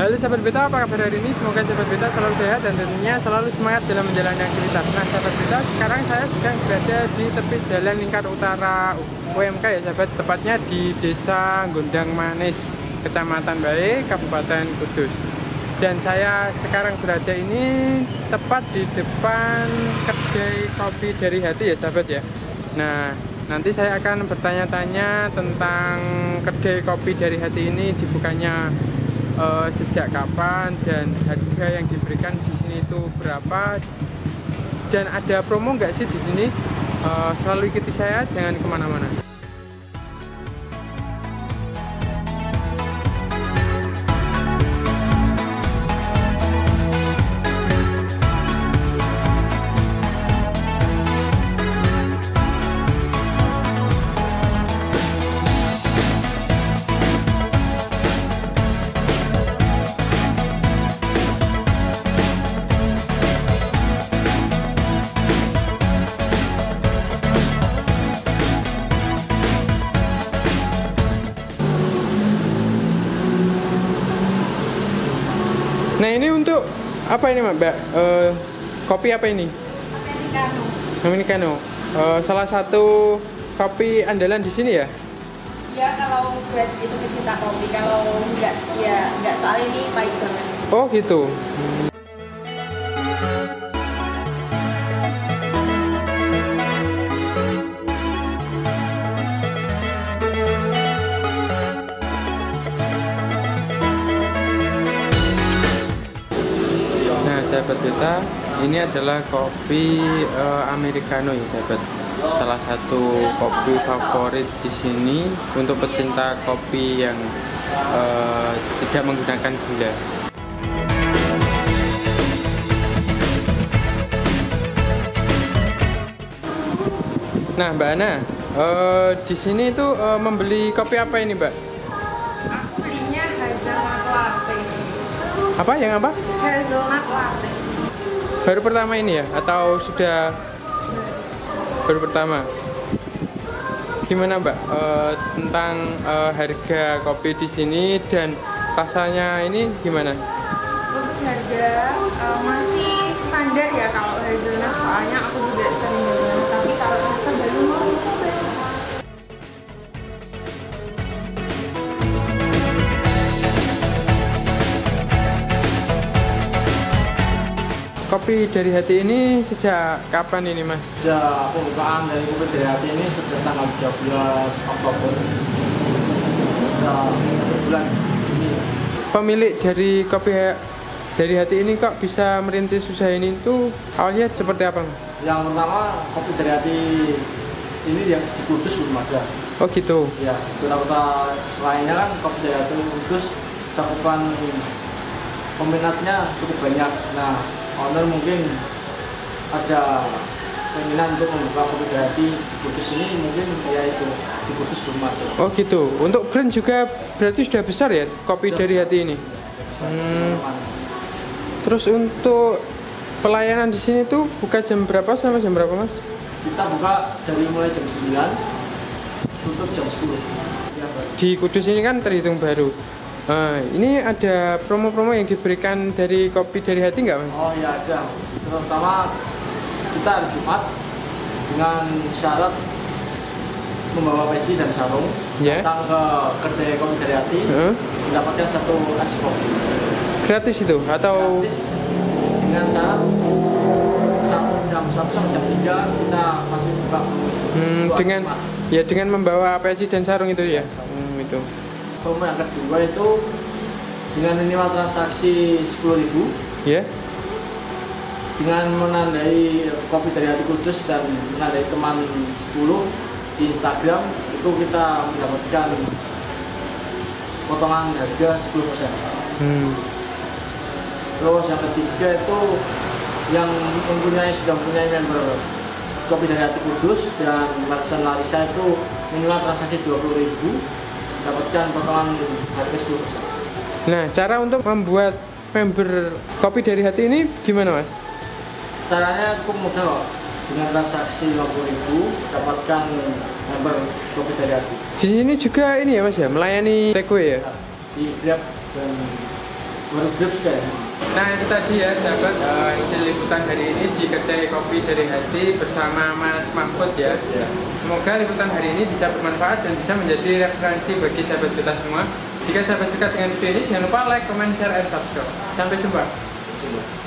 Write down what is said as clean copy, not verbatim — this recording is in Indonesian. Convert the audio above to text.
Halo sahabat beta, apa kabar hari ini? Semoga sahabat beta selalu sehat dan tentunya selalu semangat dalam menjalani aktivitas. Nah sahabat beta, sekarang saya sedang berada di tepi jalan Lingkar Utara UMK ya sahabat, tepatnya di Desa Gondang Manis, Kecamatan Bae, Kabupaten Kudus. Dan saya sekarang berada ini tepat di depan kedai kopi dari hati ya sahabat ya. Nah nanti saya akan bertanya-tanya tentang kedai kopi dari hati ini dibukanya sejak kapan dan harga yang diberikan di sini itu berapa dan ada promo nggak sih di sini. Selalu ikuti saya, jangan kemana-mana. Nah ini untuk apa ini Mbak? Kopi apa ini? Americano. Salah satu kopi andalan di sini ya? Ya kalau buat itu pecinta kopi, kalau enggak ya enggak, soal ini pahit banget. Oh gitu. Sahabat beta, ini adalah kopi Americano ya sahabat. Salah satu kopi favorit di sini untuk pecinta kopi yang tidak menggunakan gula. Nah Mbak Ana, di sini itu membeli kopi apa ini Mbak? Aku belinya hazelnut latte. Apa yang apa? Hazelnut latte. Baru pertama ini ya? Atau sudah baru pertama? Gimana Mbak tentang harga kopi di sini dan rasanya ini gimana? Untuk harga masih standar ya kalau hazelnut, soalnya aku juga sering dengar. Tapi kalau rasa baru mau coba. Kopi dari hati ini sejak kapan ini Mas? Sejak pembukaan dari kopi dari hati ini sejak tanggal 13 Oktober. Sudah 1 bulan ini. Pemilik dari kopi dari hati ini kok bisa merintis usaha ini tuh awalnya seperti apa? Yang pertama kopi dari hati ini yang di Kudus belum ada. Oh gitu. Ya, kota-kota lainnya kan kopi dari hati Kudus cakupan peminatnya cukup banyak. Nah, owner mungkin ada keinginan untuk membuka kopi dari hati di Kudus ini, mungkin ya itu di Kudus belum ada. Oh gitu. Untuk brand juga berarti sudah besar ya kopi dari hati ini. Terus untuk pelayanan di sini tuh buka jam berapa sama jam berapa Mas? Kita buka dari mulai jam 9, tutup jam 10. Ya, di Kudus ini kan terhitung baru. Ini ada promo-promo yang diberikan dari kopi dari hati nggak Mas? oh iya ada. Terutama kita hari Jumat dengan syarat membawa peci dan sarung, datang ke kedai kopi dari hati, mendapatkan 1 es kopi. Gratis itu atau? Gratis dengan syarat jam 1 sampai jam 3 kita masih buka. Dengan membawa peci dan sarung itu ya. Itu. Promo yang kedua itu dengan minimal transaksi 10.000 ya. Dengan menandai kopi dari hati Kudus dan menandai teman 10 di Instagram, itu kita mendapatkan potongan harga 10%. Terus yang ketiga itu yang sudah mempunyai member kopi dari hati Kudus dan Marcel Larissa itu minimal transaksi 20.000 dapatkan potongan harga 10%. Nah, cara untuk membuat member kopi dari hati ini gimana Mas? Caranya cukup mudah kok. Dengan transaksi 50.000 dapatkan member kopi dari hati. Di sini juga ini ya Mas ya, melayani takeaway ya? Di Grab dan baru grips kayak. Nah itu tadi ya sahabat, hasil liputan hari ini di Kedai Kopi Dari Hati bersama Mas Mahfud ya. Semoga liputan hari ini bisa bermanfaat dan bisa menjadi referensi bagi sahabat kita semua. Jika sahabat suka dengan video ini, jangan lupa like, comment, share, and subscribe. Sampai jumpa.